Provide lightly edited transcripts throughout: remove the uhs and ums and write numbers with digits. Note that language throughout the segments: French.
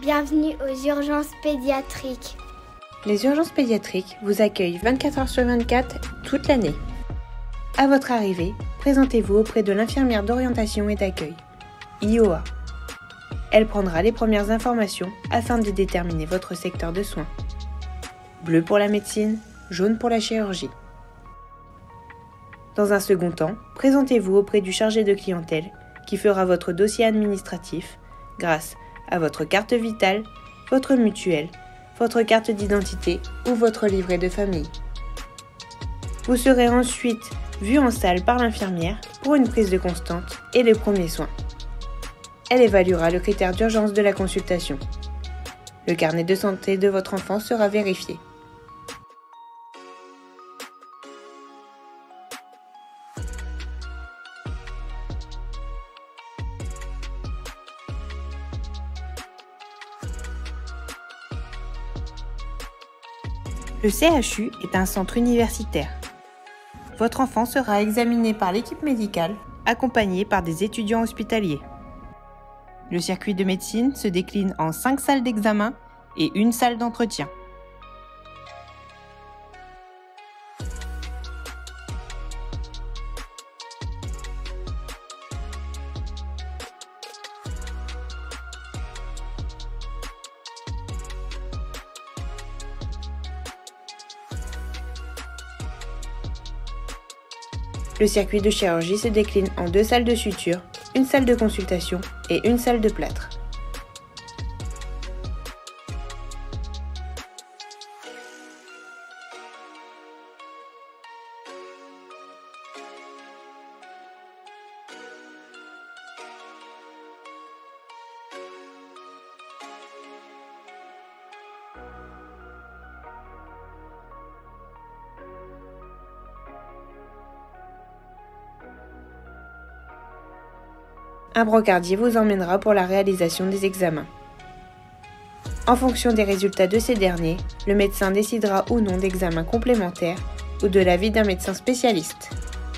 Bienvenue aux urgences pédiatriques. Les urgences pédiatriques vous accueillent 24 heures sur 24 toute l'année. À votre arrivée, présentez-vous auprès de l'infirmière d'orientation et d'accueil, IOA. Elle prendra les premières informations afin de déterminer votre secteur de soins. Bleu pour la médecine, jaune pour la chirurgie. Dans un second temps, présentez-vous auprès du chargé de clientèle qui fera votre dossier administratif grâce à votre carte vitale, votre mutuelle, votre carte d'identité ou votre livret de famille. Vous serez ensuite vu en salle par l'infirmière pour une prise de constante et les premiers soins. Elle évaluera le critère d'urgence de la consultation. Le carnet de santé de votre enfant sera vérifié. Le CHU est un centre universitaire. Votre enfant sera examiné par l'équipe médicale, accompagné par des étudiants hospitaliers. Le circuit de médecine se décline en 5 salles d'examen et une salle d'entretien. Le circuit de chirurgie se décline en 2 salles de suture, une salle de consultation et une salle de plâtre. Un brancardier vous emmènera pour la réalisation des examens. En fonction des résultats de ces derniers, le médecin décidera ou non d'examens complémentaires ou de l'avis d'un médecin spécialiste.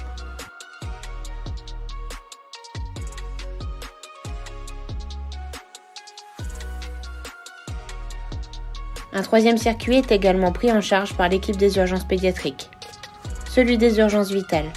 Un troisième circuit est également pris en charge par l'équipe des urgences pédiatriques, celui des urgences vitales.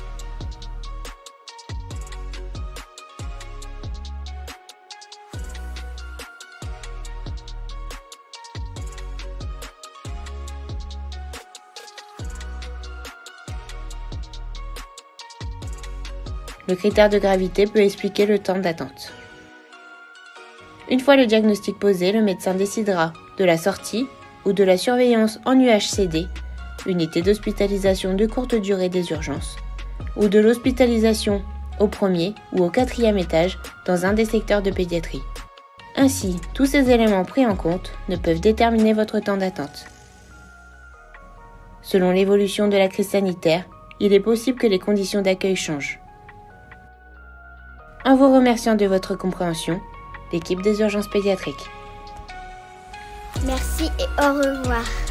Le critère de gravité peut expliquer le temps d'attente. Une fois le diagnostic posé, le médecin décidera de la sortie ou de la surveillance en UHCD, unité d'hospitalisation de courte durée des urgences, ou de l'hospitalisation au 1er ou au 4e étage dans un des secteurs de pédiatrie. Ainsi, tous ces éléments pris en compte ne peuvent déterminer votre temps d'attente. Selon l'évolution de la crise sanitaire, il est possible que les conditions d'accueil changent. En vous remerciant de votre compréhension, l'équipe des urgences pédiatriques. Merci et au revoir.